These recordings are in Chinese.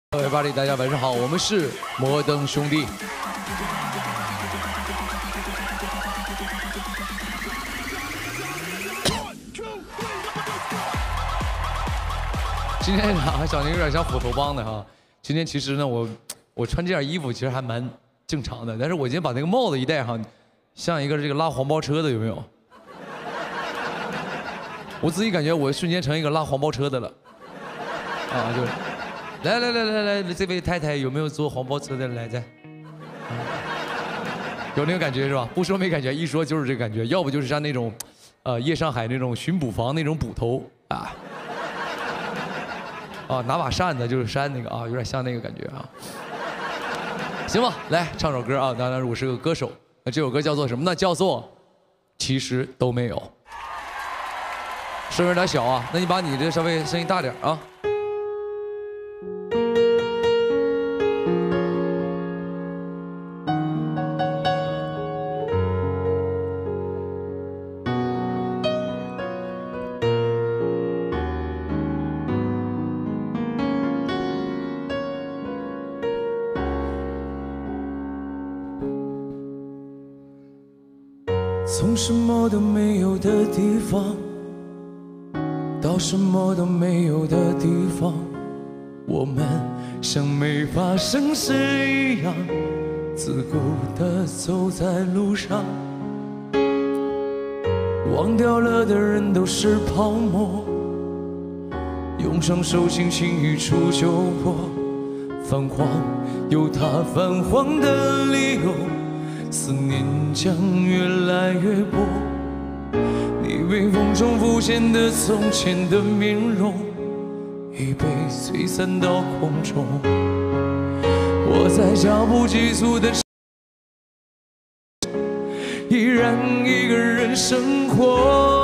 Everybody， 大家晚上好，我们是摩登兄弟。今天长得有点像斧头帮的哈。今天其实呢，我穿这件衣服其实还蛮正常的，但是我今天把那个帽子一戴上，像一个这个拉黄包车的，有没有？我自己感觉我瞬间成一个拉黄包车的了，啊，就。 来，这位太太有没有坐黄包车的来着？有那个感觉是吧？不说没感觉，一说就是这感觉。要不就是像那种，夜上海那种巡捕房那种捕头啊，拿把扇子就是扇那个啊，有点像那个感觉啊。行吧，来唱首歌啊。当然我是个歌手，那这首歌叫做什么呢？叫做《其实都没有》。声有点小啊，那你把你这稍微声音大点啊。 从什么都没有的地方，到什么都没有的地方，我们像没发生事一样，自顾地走在路上。忘掉了的人都是泡沫，用双手轻轻一触就破。泛黄有它泛黄的理由。 思念将越来越薄，你微风中浮现的从前的面容，已被吹散到空中。我在脚步急促的，依然一个人生活。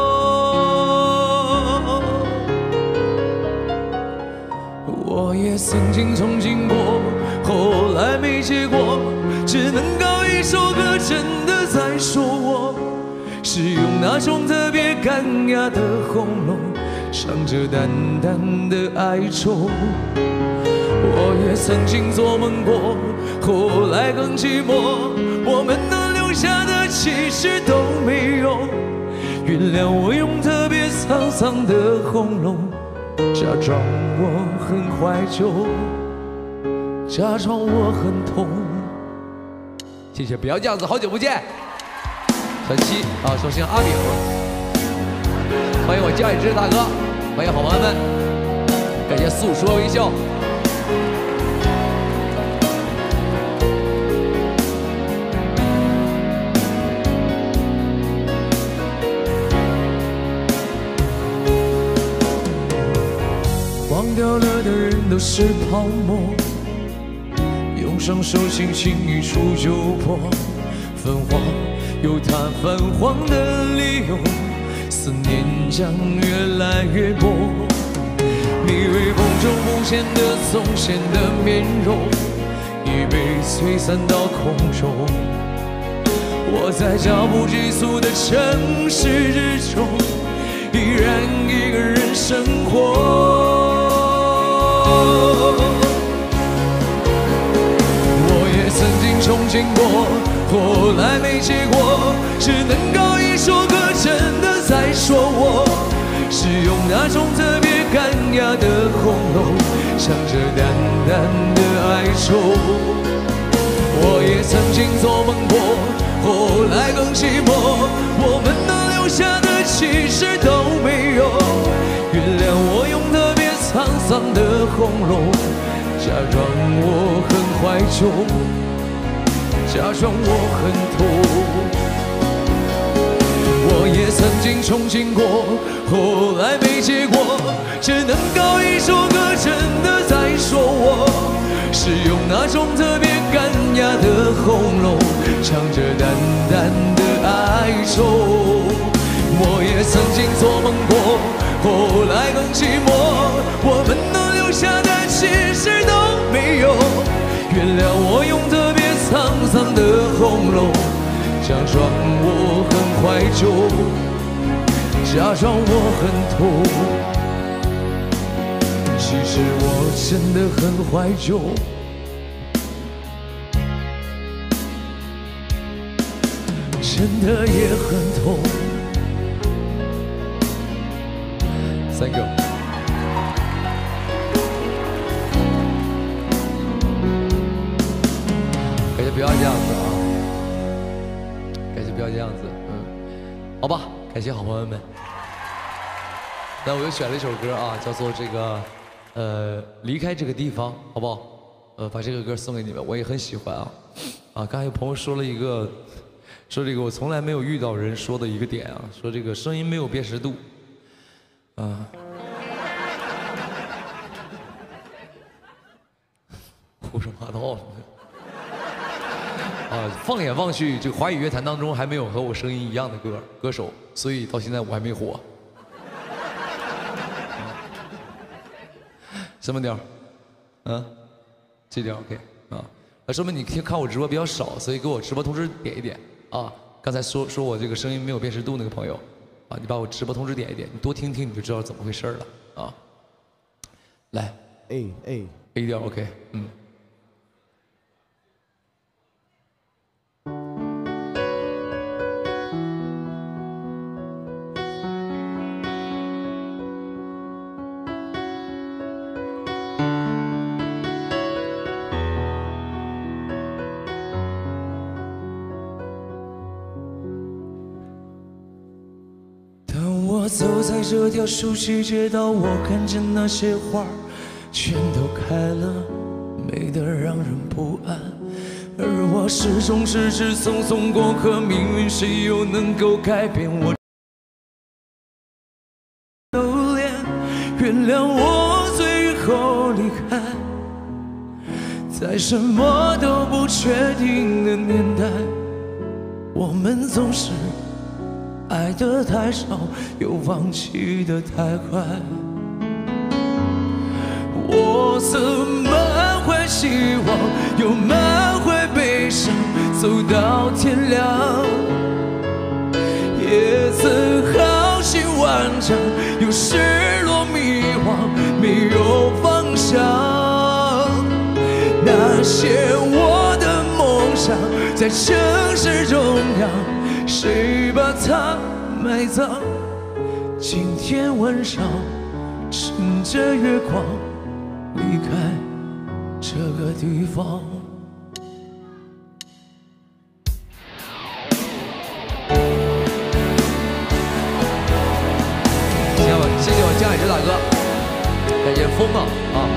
我也曾经憧憬过，后来没结果，只能告一首歌，真的在说我，是用那种特别干哑的喉咙，唱着淡淡的哀愁。我也曾经做梦过，后来更寂寞，我们能留下的其实都没有。原谅我用特别沧桑的喉咙，假装我很怀旧，假装我很痛。 谢谢，不要这样子，好久不见。小七啊，首先阿炳，欢迎我教育之大哥，欢迎好朋友们，感谢诉说微笑。 忘掉了的人都是泡沫。 用双手轻轻一触就破，泛黄有它泛黄的理由，思念将越来越薄。你微风中浮现的从前的面容，已被吹散到空中。我在脚步急促的城市之中，依然一个人生活。 曾经憧憬过，后来没结果，只能告一首歌，真的在说我，是用那种特别干哑的喉咙，唱着淡淡的哀愁。我也曾经做梦过，后来更寂寞，我们能留下的其实都没有。原谅我用特别沧桑的喉咙，假装我很怀旧。 假装我很痛，我也曾经憧憬过，后来没结果，只能告一首歌，真的在说我，是用那种特别干哑的喉咙，唱着淡淡的哀愁。我也曾经做梦过，后来更寂寞，我们能留下的其实都没有。原谅我用特别。 沧桑的喉咙，假装我很怀旧，假装我很痛，假实我真的很怀旧，真的也很痛。 Thank you。感谢不要这样子啊，感谢不要这样子，好吧，感谢好朋友们。那我又选了一首歌啊，叫做这个离开这个地方，好不好？把这个歌送给你们，我也很喜欢啊。刚才有朋友说了一个，说这个我从来没有遇到人说的一个点啊，说这个声音没有辨识度，胡说八道。放眼望去，这个华语乐坛当中还没有和我声音一样的歌手，所以到现在我还没火。什么调？这调 OK 啊？说明你看我直播比较少，所以给我直播通知点一点啊。刚才说我这个声音没有辨识度那个朋友啊，你把我直播通知点一点，你多听听你就知道怎么回事了啊。来 A 调 OK 我走在这条熟悉街道，我看见那些花全都开了，美得让人不安。而我始终只是匆匆过客，命运谁又能够改变我？留恋，原谅我最后离开，在什么都不确定的年代，我们总是爱得太少，又放弃得太快。我曾满怀希望，又满怀悲伤，走到天亮。也曾豪情万丈，又失落迷惘，没有方向。那些我的梦想，在城市中央。谁把它埋葬？今天晚上，趁着月光离开这个地方。 谢谢我江海之大哥，感谢风啊。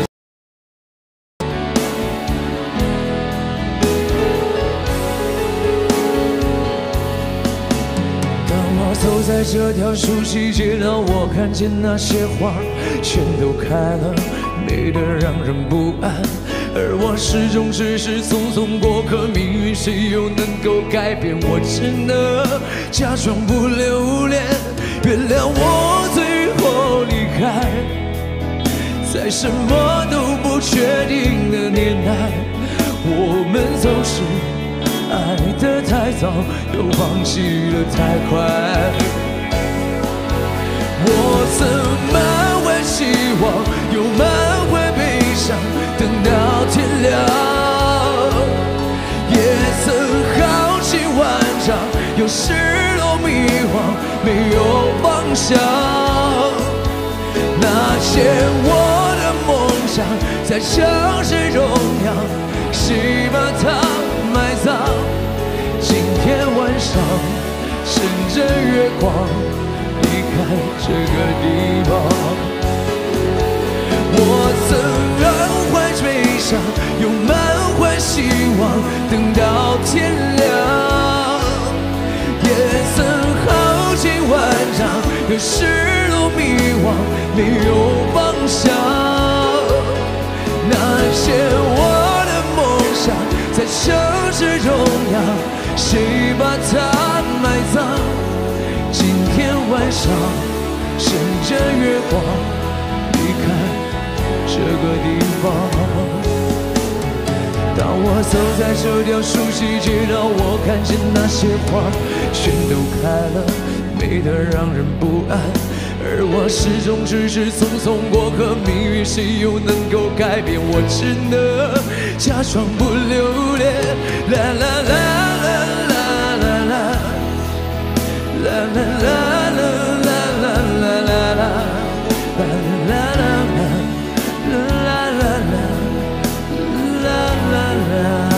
走在这条熟悉街道，我看见那些花全都开了，美得让人不安。而我始终只是匆匆过客，命运谁又能够改变？我只能假装不留恋，原谅我最后离开，在什么都不确定的年代，我们总是爱得太早，又放弃得太快。我曾满怀希望，又满怀悲伤，等到天亮。也曾豪情万丈，又失落迷惘，没有方向。那些我的梦想，在城市中央，谁把它埋葬？今天晚上，趁着月光离开这个地方。我曾满怀悲伤，又满怀希望，等到天亮。也曾豪情万丈，又失落迷惘，没有方向。那些我的梦想，在城市中央，谁把它埋葬？今天晚上，趁着月光离开这个地方。当我走在这条熟悉街道，我看见那些花全都开了，美美得让人不安，而我始终只是匆匆过客，命运谁又能够改变？我只能假装不留恋。啦啦啦啦啦啦啦，啦啦啦啦啦啦啦啦啦，啦啦啦啦啦啦啦啦。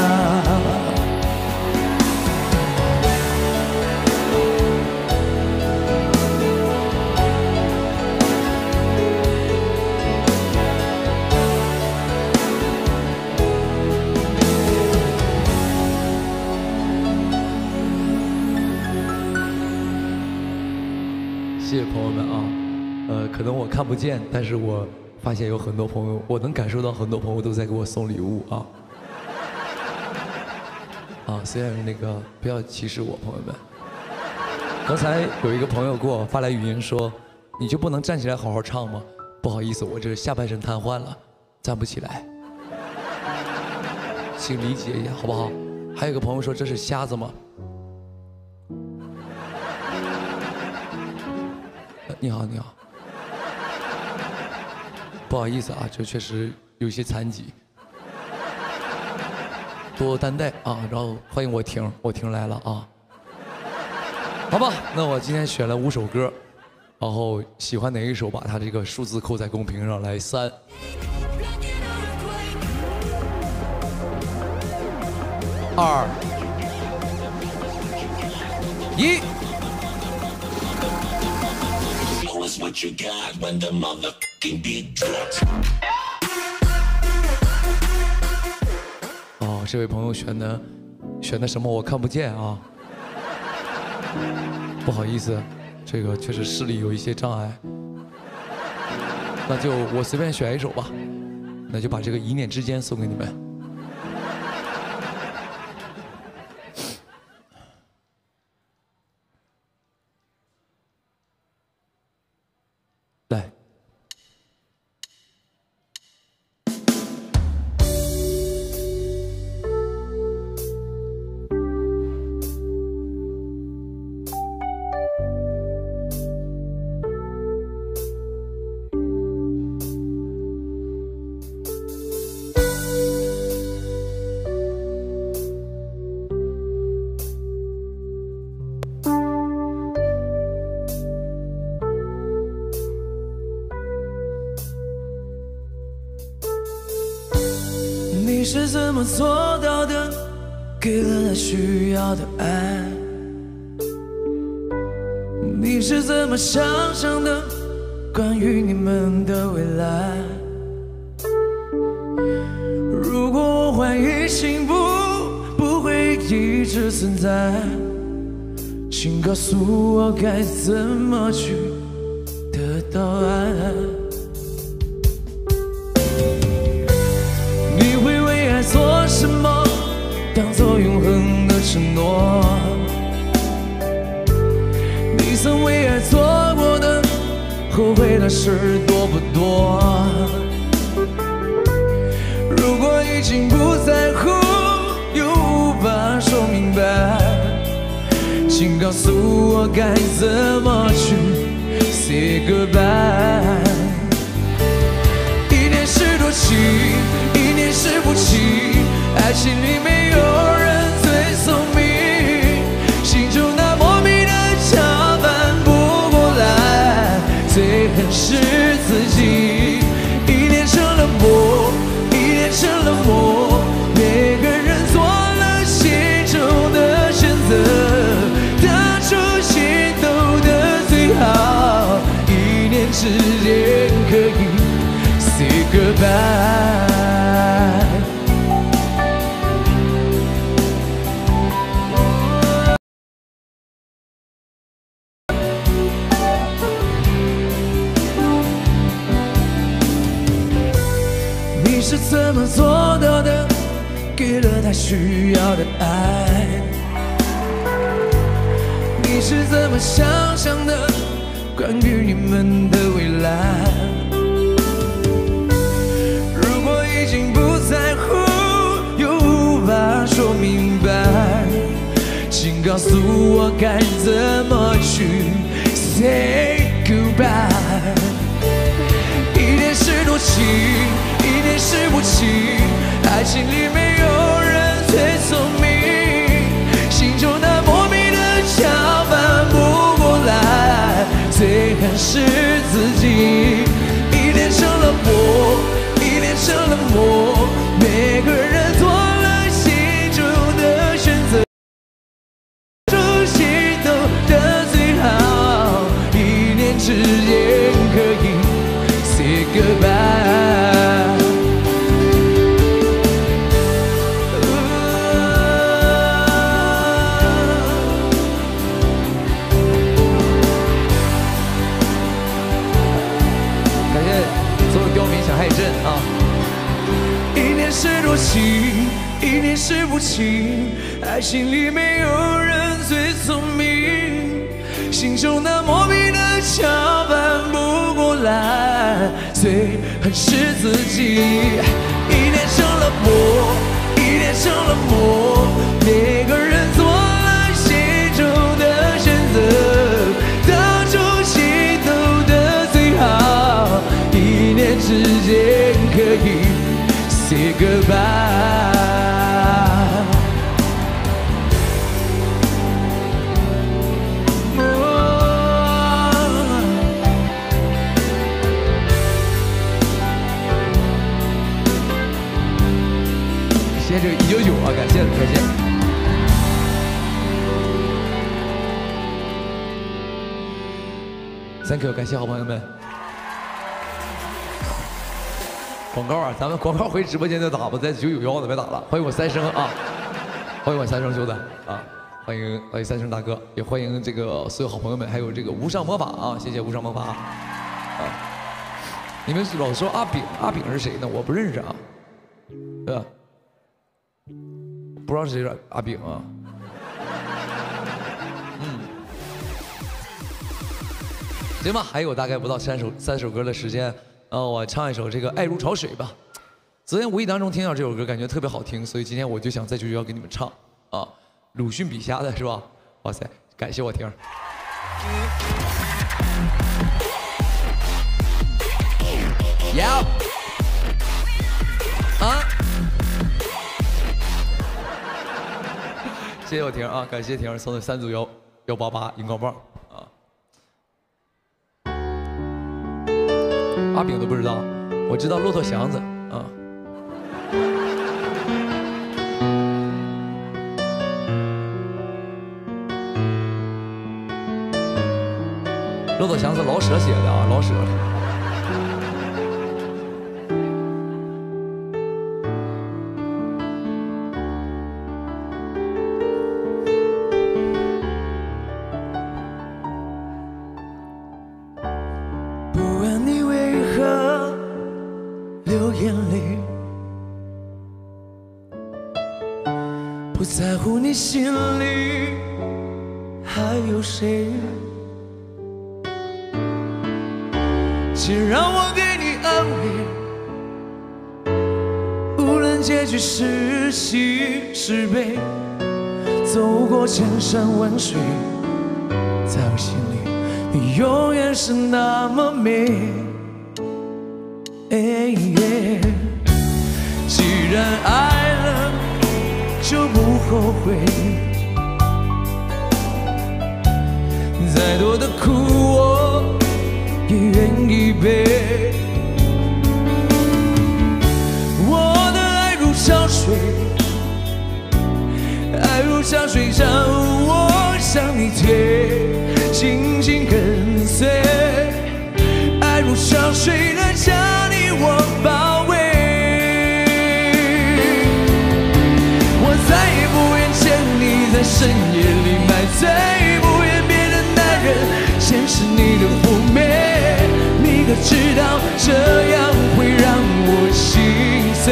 谢谢朋友们啊，可能我看不见，但是我发现有很多朋友，我能感受到很多朋友都在给我送礼物啊。啊，虽然那个不要歧视我，朋友们。刚才有一个朋友给我发来语音说，你就不能站起来好好唱吗？不好意思，我这下半身瘫痪了，站不起来，请理解一下好不好？还有个朋友说这是瞎子吗？你好，你好，不好意思啊，这确实有些残疾，多担待啊。然后欢迎我婷来了啊。好吧，那我今天选了5首歌，然后喜欢哪一首，把它这个数字扣在公屏上来3、2、1。What you got when the motherfucking beat drops？ 哦，这位朋友选的什么？我看不见啊，不好意思，这个确实视力有一些障碍。那就我随便选一首吧，那就把这个《一念之间》送给你们。来， 你是怎么做到的？给了他需要的爱。你是怎么想象的？关于你们的未来。如果我怀疑幸福不会一直存在，请告诉我该怎么去得到爱。做什么当作永恒的承诺？你曾为爱做过的后悔的事多不多？如果已经不在乎又无法说明白，请告诉我该怎么去 say goodbye。 一念是多情，一念是不弃，爱情里没有人最聪明，心中那莫名的想反不过来，最恨是自己。一念成了魔，一念成了魔，每个人做了心中的选择，当初心动的最好，一念之间可以 say goodbye。 你是怎么做到的？给了他需要的爱。你是怎么想象的？关于你们的未来。如果已经不在乎，又无法说明白，请告诉我该怎么去 say goodbye。一点是多情，一点是无情，爱情里没有人最聪明，心中那莫名的墙翻不过来，最恨是自己。一点成了魔，一点成了魔，每个人做了心中的选择，出心动的最好，一念之间可以 say goodbye。 感谢所有刁民小海镇啊！ 一念是多情，一念是无情，爱情里没有人最聪明，心中那莫名的墙翻不过来，最恨是自己。一念成了魔，一念成了魔，每个人做了心中的选择，当初心动的最好，一念之间可以 say goodbye。 谢谢这个199啊，感谢感谢。Thank you， 感谢好朋友们。广告啊，咱们广告回直播间就打吧，在991的别打了。欢迎我三生啊，欢迎我三生兄弟啊，欢迎三生大哥，也欢迎这个所有好朋友们，还有这个无上魔法啊，谢谢无上魔法啊。你们老说阿炳，阿炳是谁呢？我不认识啊，对吧？不知道是谁是阿炳啊。行吧，还有大概不到三首歌的时间，我唱一首这个《爱如潮水》吧。昨天无意当中听到这首歌，感觉特别好听，所以今天我就想在991给你们唱啊，鲁迅笔下的是吧？哇塞，感谢我听。呀，啊，谢谢我婷啊，感谢婷送的3组188荧光棒啊。阿炳都不知道，我知道骆驼祥子啊。骆驼祥子老舍写的啊，老舍。 不问你为何流眼泪，不在乎你心里还有谁。 请让我给你安慰，无论结局是喜是悲，走过千山万水，在我心里，你永远是那么美。既然爱了，就不后悔，再多的苦我 也愿意背。我的爱如潮水，爱如潮水将我向你推，紧紧跟随。爱如潮水的将你我包围。我再也不愿见你在深夜里买醉，不愿别的男人显示你的妩媚。 你可知道这样会让我心碎？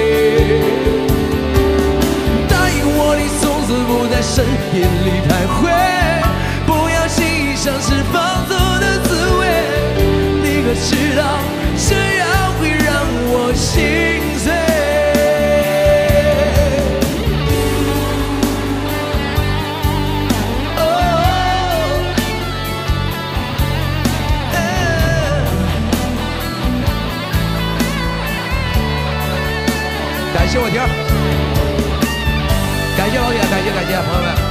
答应我，你从此不在深夜里徘徊，不要轻易尝试放纵的滋味。你可知道这样会让我心碎？ 谢我婷儿，感谢老铁，感谢朋友们。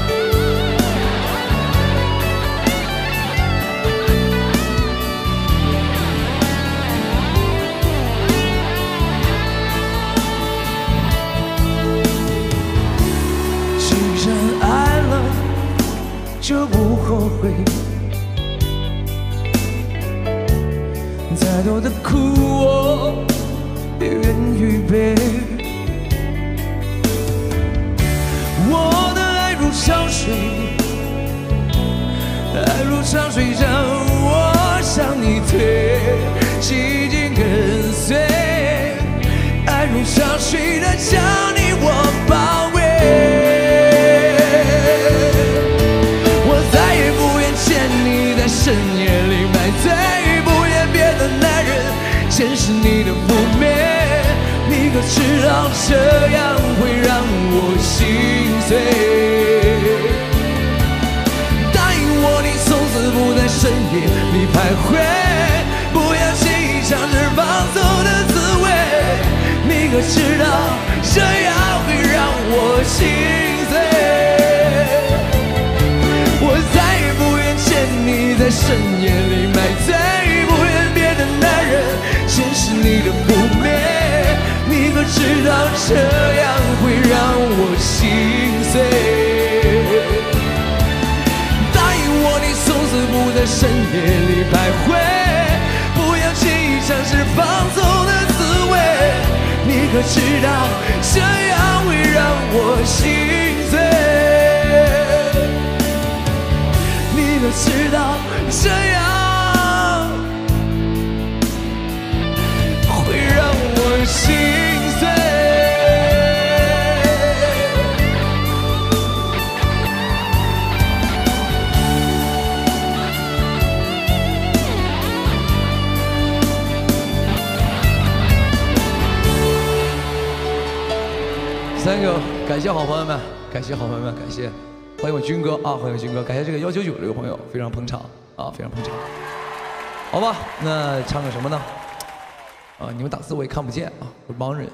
既然爱了，就不后悔。再多的苦我也愿预备。我的爱如潮水，爱如潮水将我向你推，紧紧跟随。爱如潮水它将你我包围。我再也不愿见你在深夜里买醉，不愿别的男人见识你的妩媚。你可知道这样会让我心碎？答应我，你从此不在深夜里徘徊，不要轻易尝试放手的滋味。你可知道这样会让我心碎？我再也不愿见你在深夜里买醉，不愿别的男人见识你的妩媚。你可知道这样会让我心碎？答应我，你从此不在深夜里徘徊，不要轻易尝试放手的滋味。你可知道这样会让我心碎？你可知道这样会让我心碎？ Thank you， 感谢好朋友们，感谢好朋友们，感谢，欢迎我军哥啊，欢迎军哥，感谢这个199这个朋友，非常捧场啊，非常捧场。好吧，那唱个什么呢？啊，你们打字我也看不见啊，我是盲人。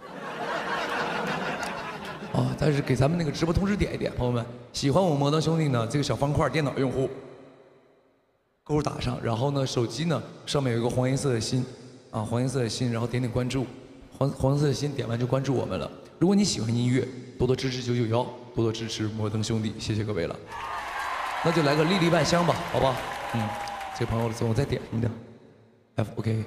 啊，但是给咱们那个直播通知点一点，朋友们，喜欢我摩登兄弟呢，这个小方块电脑用户勾打上，然后呢，手机呢上面有一个黄颜色的心，啊，黄颜色的心，然后点点关注，黄色的心点完就关注我们了。如果你喜欢音乐，多多支持991，多多支持摩登兄弟，谢谢各位了。那就来个粒粒万香吧，好不好？这个朋友的字我再点什么的 ，F OK。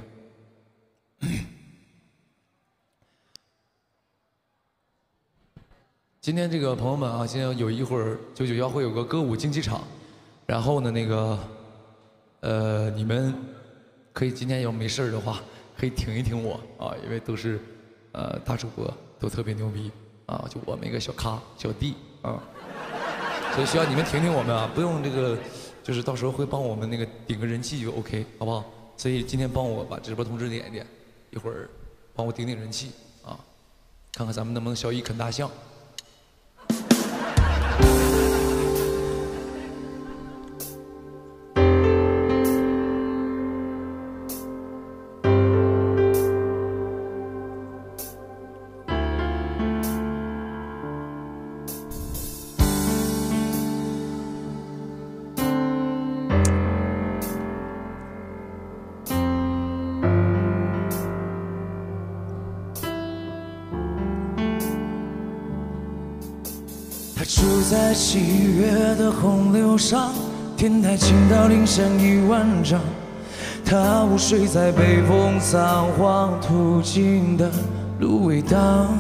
今天这个朋友们啊，今天有一会儿991会有个歌舞竞技场，然后呢，那个你们可以今天要没事的话，可以挺一挺我啊，因为都是大主播。都特别牛逼啊！就我们一个小咖小弟啊，所以需要你们挺挺我们啊，不用这个，就是到时候会帮我们那个顶个人气就 OK， 好不好？所以今天帮我把直播通知点一点，一会儿帮我顶顶人气啊，看看咱们能不能小一啃大象。 住在7月的洪流上，天台倾倒林山1万丈。他午睡在北风仓皇途经的芦苇荡。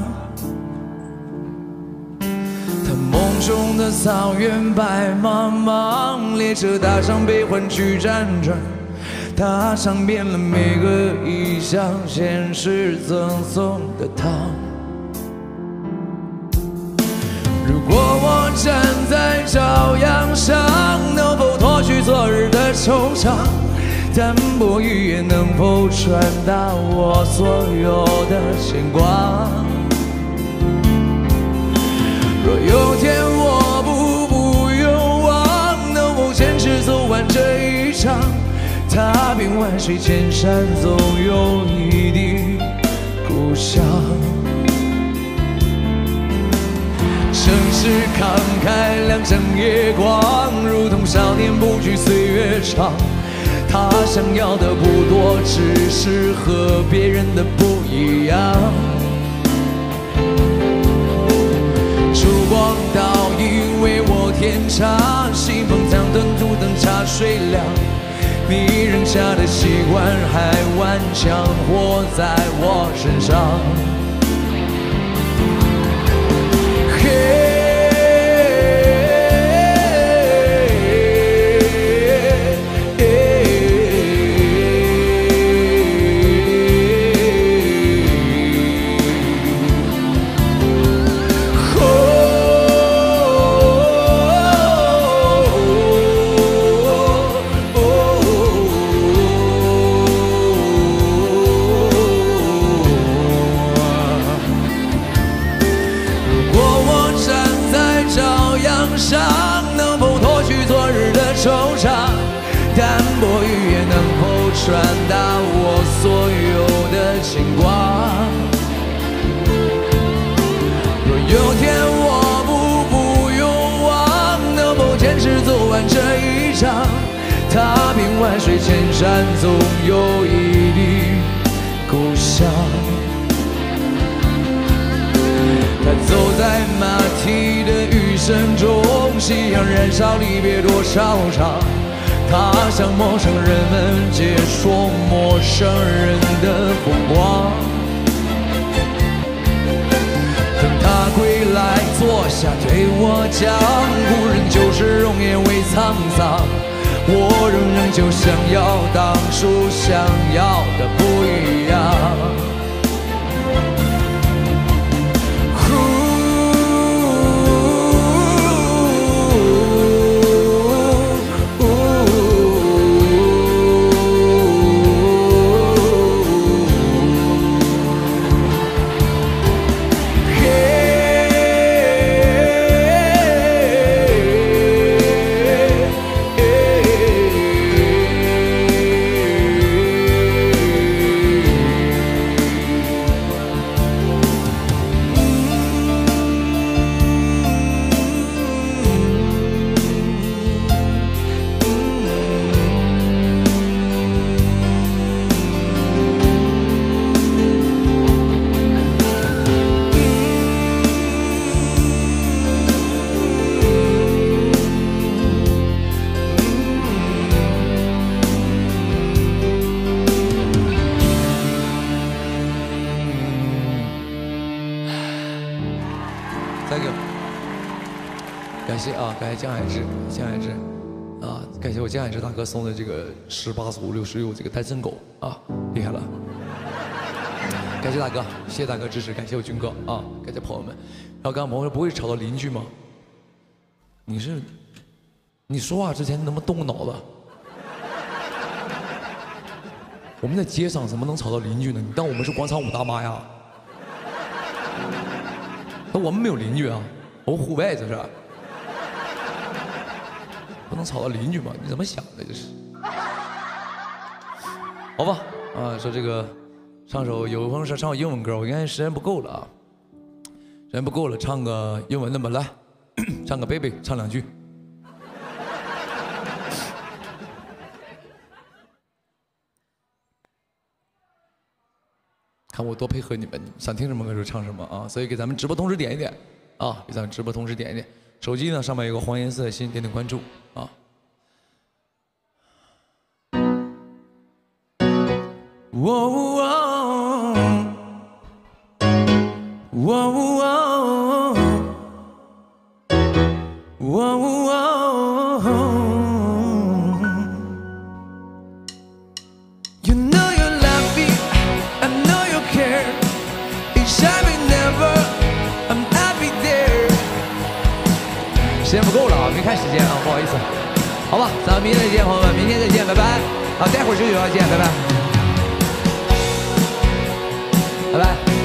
他梦中的草原白茫茫，列车搭上悲欢去辗转。他尝遍了每个异乡，现实赠送的糖。如果我站在朝阳上，能否脱去昨日的惆怅？淡薄语言能否传达我所有的牵挂？若有天我步步勇往，能否坚持走完这一场？踏遍万水千山，总有一地故乡。 城市慷慨两相夜光，如同少年不惧岁月长。他想要的不多，只是和别人的不一样。烛光倒影为我添茶，信封藏顿足等茶水凉。你扔下的习惯还顽强活在我身上。能否脱去昨日的惆怅？淡薄语言能否传达我所有的牵挂？若有天我不勇往，能否坚持走完这一场？踏遍万水千山，总有一粒故乡。他走在马蹄的余生中，夕阳燃烧离别多少场。他向陌生人们解说陌生人的风光。等他归来坐下对我讲，古人就是容颜未沧桑。我仍旧想要当初想要的不一样。感谢啊，感谢江海志啊，感谢我江海志大哥送的这个18组66这个单身狗啊，厉害了！感谢大哥，谢谢大哥支持，感谢我军哥啊，感谢朋友们。然后刚刚朋友说不会吵到邻居吗？你说话之前能不能动个脑子？我们在街上怎么能吵到邻居呢？你当我们是广场舞大妈呀？那我们没有邻居啊，我们户外这是。不能吵到邻居嘛？你怎么想的？这是，好吧？啊，说这个唱首，有朋友说唱首英文歌，我应该时间不够了啊，时间不够了，唱个英文的吧，来，唱个 Baby， 唱2句。看我多配合你们，想听什么歌就唱什么啊！所以给咱们直播同时点一点啊，给咱们直播同时点一点。手机呢上面有个黄颜色的心，点点关注啊。You know you love me, I know you care. Each time we never, I'm happy there. 时间不够了啊，没看时间啊，不好意思。好吧，咱们明天再见，朋友们，明天再见，拜拜。啊，待会儿就有要见，拜拜，拜拜。